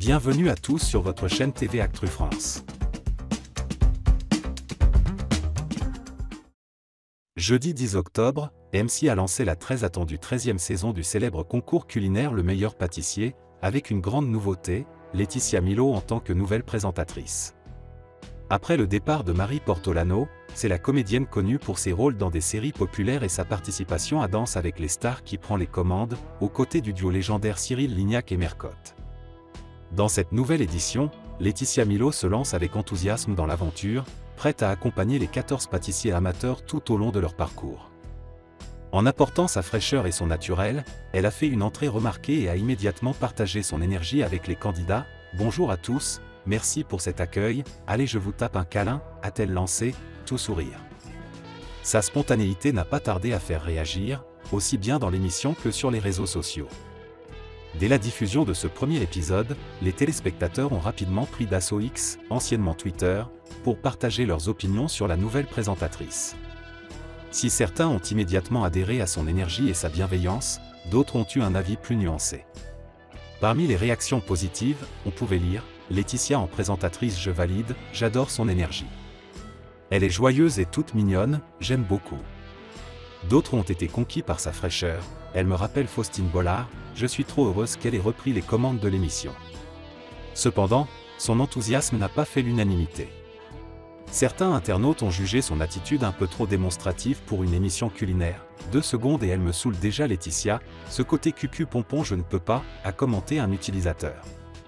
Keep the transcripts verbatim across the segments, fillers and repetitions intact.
Bienvenue à tous sur votre chaîne T V Actu France. Jeudi dix octobre, M C a lancé la très attendue treizième saison du célèbre concours culinaire Le Meilleur Pâtissier, avec une grande nouveauté, Laetitia Milo en tant que nouvelle présentatrice. Après le départ de Marie Portolano, c'est la comédienne connue pour ses rôles dans des séries populaires et sa participation à Danse avec les stars qui prend les commandes, aux côtés du duo légendaire Cyril Lignac et Mercotte. Dans cette nouvelle édition, Laetitia Milo se lance avec enthousiasme dans l'aventure, prête à accompagner les quatorze pâtissiers amateurs tout au long de leur parcours. En apportant sa fraîcheur et son naturel, elle a fait une entrée remarquée et a immédiatement partagé son énergie avec les candidats. « Bonjour à tous, merci pour cet accueil, allez je vous tape un câlin », a-t-elle lancé, tout sourire. Sa spontanéité n'a pas tardé à faire réagir, aussi bien dans l'émission que sur les réseaux sociaux. Dès la diffusion de ce premier épisode, les téléspectateurs ont rapidement pris d'assaut X, anciennement Twitter, pour partager leurs opinions sur la nouvelle présentatrice. Si certains ont immédiatement adhéré à son énergie et sa bienveillance, d'autres ont eu un avis plus nuancé. Parmi les réactions positives, on pouvait lire « Laetitia en présentatrice je valide, j'adore son énergie. Elle est joyeuse et toute mignonne, j'aime beaucoup. » D'autres ont été conquis par sa fraîcheur, elle me rappelle Faustine Bollard, je suis trop heureuse qu'elle ait repris les commandes de l'émission. Cependant, son enthousiasme n'a pas fait l'unanimité. Certains internautes ont jugé son attitude un peu trop démonstrative pour une émission culinaire. Deux secondes et elle me saoule déjà Laetitia, ce côté cucu pompon je ne peux pas, a commenté un utilisateur.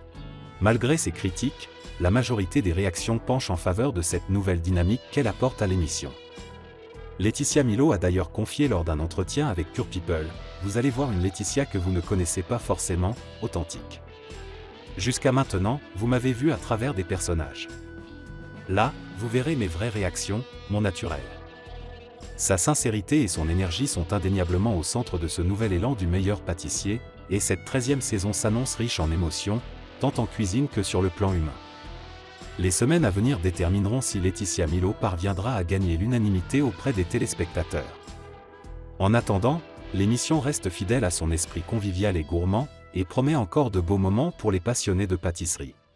Malgré ces critiques, la majorité des réactions penchent en faveur de cette nouvelle dynamique qu'elle apporte à l'émission. Laetitia Milo a d'ailleurs confié lors d'un entretien avec Pure People, « Vous allez voir une Laetitia que vous ne connaissez pas forcément, authentique. Jusqu'à maintenant, vous m'avez vu à travers des personnages. Là, vous verrez mes vraies réactions, mon naturel. » Sa sincérité et son énergie sont indéniablement au centre de ce nouvel élan du meilleur pâtissier, et cette treizième saison s'annonce riche en émotions, tant en cuisine que sur le plan humain. Les semaines à venir détermineront si Laetitia Milo parviendra à gagner l'unanimité auprès des téléspectateurs. En attendant, l'émission reste fidèle à son esprit convivial et gourmand, et promet encore de beaux moments pour les passionnés de pâtisserie.